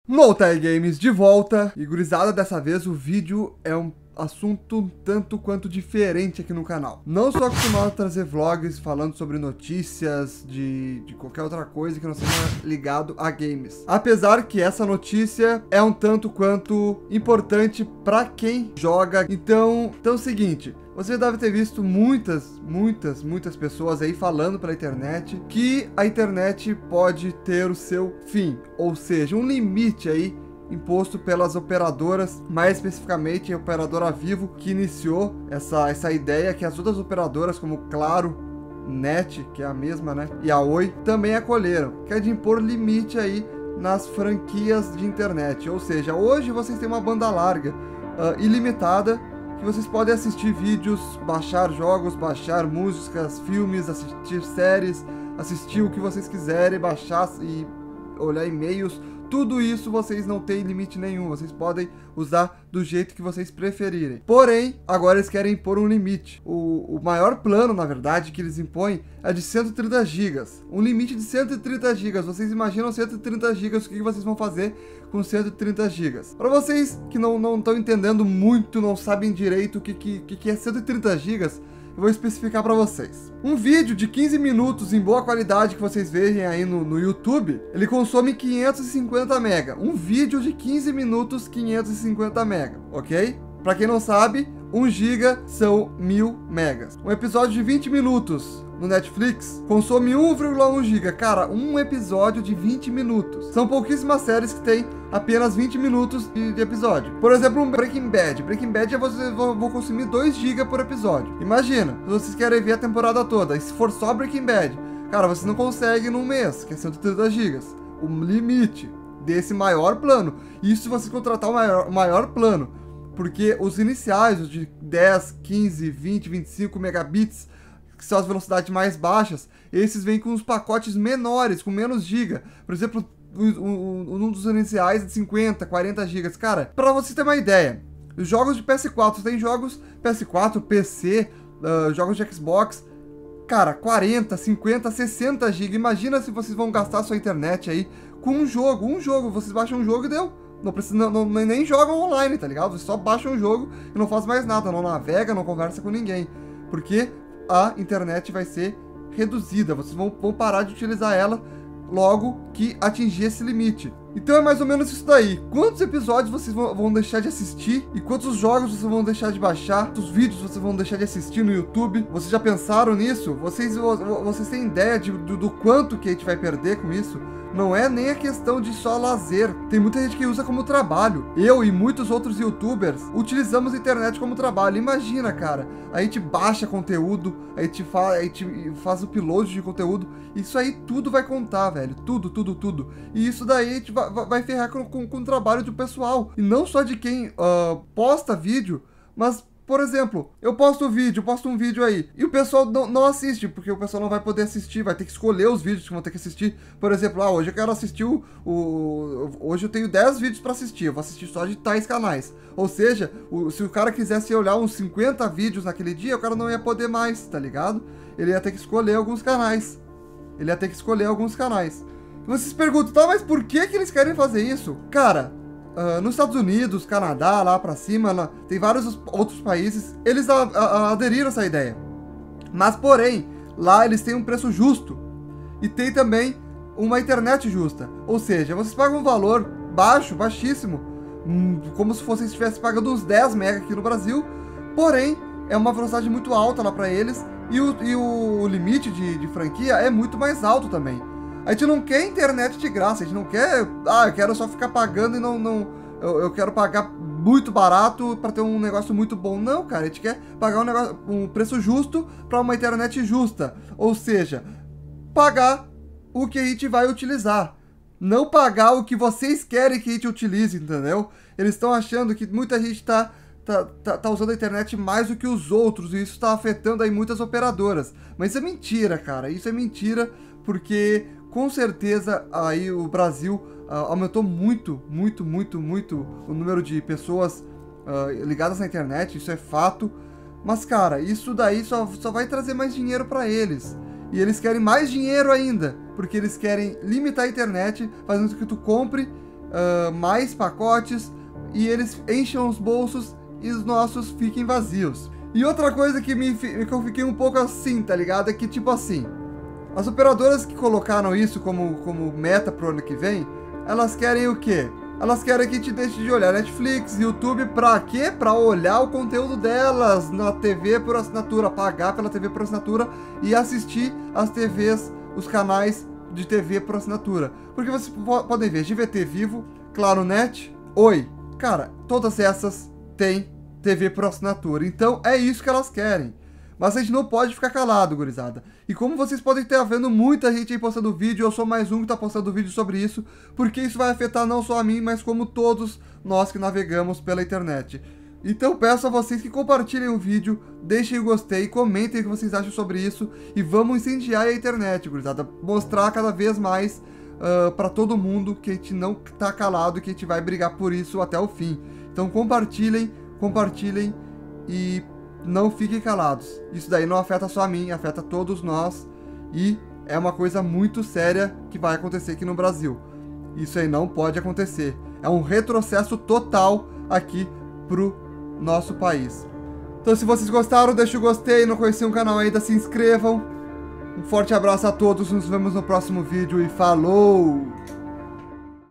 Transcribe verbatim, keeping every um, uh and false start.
Multi Games de volta, e gurizada, dessa vez o vídeo é um assunto um tanto quanto diferente aqui no canal. Não sou acostumado a trazer vlogs falando sobre notícias de, de qualquer outra coisa que não seja ligado a games. Apesar que essa notícia é um tanto quanto importante para quem joga. Então, então é o seguinte, você deve ter visto muitas, muitas, muitas pessoas aí falando pela internet que a internet pode ter o seu fim, ou seja, um limite aí imposto pelas operadoras, mais especificamente a operadora Vivo, que iniciou essa, essa ideia, que as outras operadoras como Claro, Net, que é a mesma, né, e a Oi, também acolheram, que é de impor limite aí nas franquias de internet. Ou seja, hoje vocês têm uma banda larga, uh, ilimitada, que vocês podem assistir vídeos, baixar jogos, baixar músicas, filmes, assistir séries, assistir o que vocês quiserem, baixar e olhar e-mails. Tudo isso vocês não têm limite nenhum, vocês podem usar do jeito que vocês preferirem. Porém, agora eles querem impor um limite. O, o maior plano, na verdade, que eles impõem é de cento e trinta gigas. Um limite de cento e trinta gigas. Vocês imaginam cento e trinta gigas, o que vocês vão fazer com cento e trinta gigas? Para vocês que não não estão entendendo muito, não sabem direito o que, que, que é cento e trinta gigas, eu vou especificar para vocês. Um vídeo de quinze minutos em boa qualidade que vocês veem aí no, no YouTube, ele consome quinhentos e cinquenta mega. Um vídeo de quinze minutos, quinhentos e cinquenta mega, ok? Para quem não sabe, um giga são mil megas. Um episódio de vinte minutos no Netflix consome um vírgula um giga. Cara, um episódio de vinte minutos. São pouquíssimas séries que tem apenas vinte minutos de, de episódio. Por exemplo, um Breaking Bad. Breaking Bad vocês vão, vão consumir dois gigas por episódio. Imagina, se vocês querem ver a temporada toda, e se for só Breaking Bad, cara, vocês não conseguem num mês, que é cento e trinta gigas. O limite desse maior plano. Isso se você contratar o maior, maior plano. Porque os iniciais, os de dez, quinze, vinte, vinte e cinco megabits, que são as velocidades mais baixas, esses vêm com os pacotes menores, com menos giga. Por exemplo, um, um dos iniciais é de cinquenta, quarenta gigas. Cara, pra você ter uma ideia, os jogos de P S quatro, tem jogos P S quatro, P C, uh, jogos de Xbox, cara, quarenta, cinquenta, sessenta gigas. Imagina se vocês vão gastar sua internet aí com um jogo, um jogo, vocês baixam um jogo e deu. Não precisa, não, não, nem jogam online, tá ligado? Vocês só baixam o jogo e não faz mais nada, não navega, não conversa com ninguém. Porque a internet vai ser reduzida, vocês vão, vão parar de utilizar ela logo que atingir esse limite. Então é mais ou menos isso daí. Quantos episódios vocês vão, vão deixar de assistir e quantos jogos vocês vão deixar de baixar, quantos vídeos vocês vão deixar de assistir no YouTube? Vocês já pensaram nisso? Vocês, vocês têm ideia de, do, do quanto que a gente vai perder com isso? Não é nem a questão de só lazer. Tem muita gente que usa como trabalho. Eu e muitos outros youtubers utilizamos a internet como trabalho. Imagina, cara, a gente baixa conteúdo, a gente, fa a gente faz o upload de conteúdo. Isso aí tudo vai contar, velho. Tudo, tudo, tudo. E isso daí a gente vai, vai ferrar com, com, com o trabalho do pessoal. E não só de quem uh, posta vídeo, mas... Por exemplo, eu posto vídeo, posto um vídeo aí, e o pessoal não, não assiste, porque o pessoal não vai poder assistir, vai ter que escolher os vídeos que vão ter que assistir. Por exemplo, ah, hoje eu quero assistir o... o hoje eu tenho dez vídeos para assistir, eu vou assistir só de tais canais. Ou seja, o, se o cara quisesse olhar uns cinquenta vídeos naquele dia, o cara não ia poder mais, tá ligado? Ele ia ter que escolher alguns canais. Ele ia ter que escolher alguns canais. E vocês perguntam, tá, mas por que que eles querem fazer isso? Cara... Uh, nos Estados Unidos, Canadá, lá pra cima, lá, tem vários outros países, eles a, a, aderiram a essa ideia. Mas, porém, lá eles têm um preço justo. E tem também uma internet justa. Ou seja, vocês pagam um valor baixo, baixíssimo, hum, como se vocês estivessem pagando uns dez mega aqui no Brasil. Porém, é uma velocidade muito alta lá pra eles. E o, e o limite de, de franquia é muito mais alto também. A gente não quer internet de graça, a gente não quer, ah, eu quero só ficar pagando e não, não eu, eu quero pagar muito barato para ter um negócio muito bom. Não, cara, a gente quer pagar um, negócio, um preço justo para uma internet justa. Ou seja, pagar o que a gente vai utilizar, não pagar o que vocês querem que a gente utilize, entendeu? Eles estão achando que muita gente tá, tá, tá, tá usando a internet mais do que os outros, e isso está afetando aí muitas operadoras. Mas isso é mentira, cara, isso é mentira, porque... Com certeza, aí o Brasil uh, aumentou muito, muito, muito, muito o número de pessoas uh, ligadas na internet, isso é fato. Mas, cara, isso daí só, só vai trazer mais dinheiro para eles. E eles querem mais dinheiro ainda, porque eles querem limitar a internet, fazendo com que tu compre uh, mais pacotes e eles enchem os bolsos e os nossos fiquem vazios. E outra coisa que, me, que eu fiquei um pouco assim, tá ligado? É que tipo assim, as operadoras que colocaram isso como, como meta pro ano que vem, elas querem o quê? Elas querem que te deixe de olhar Netflix, YouTube, pra quê? Pra olhar o conteúdo delas na T V por assinatura, pagar pela T V por assinatura e assistir as T Vs, os canais de T V por assinatura. Porque vocês podem ver, G V T Vivo, Claro Net, Oi. Cara, todas essas têm T V por assinatura. Então é isso que elas querem. Mas a gente não pode ficar calado, gurizada. E como vocês podem estar vendo muita gente aí postando vídeo, eu sou mais um que tá postando vídeo sobre isso, porque isso vai afetar não só a mim, mas como todos nós que navegamos pela internet. Então peço a vocês que compartilhem o vídeo, deixem o gostei, comentem o que vocês acham sobre isso e vamos incendiar a internet, gurizada. Mostrar cada vez mais uh, para todo mundo que a gente não tá calado e que a gente vai brigar por isso até o fim. Então compartilhem, compartilhem e não fiquem calados. Isso daí não afeta só a mim, afeta todos nós e é uma coisa muito séria que vai acontecer aqui no Brasil. Isso aí não pode acontecer. É um retrocesso total aqui pro nosso país. Então se vocês gostaram, deixa o gostei, não conheciam o canal ainda, se inscrevam. Um forte abraço a todos, nos vemos no próximo vídeo e falou!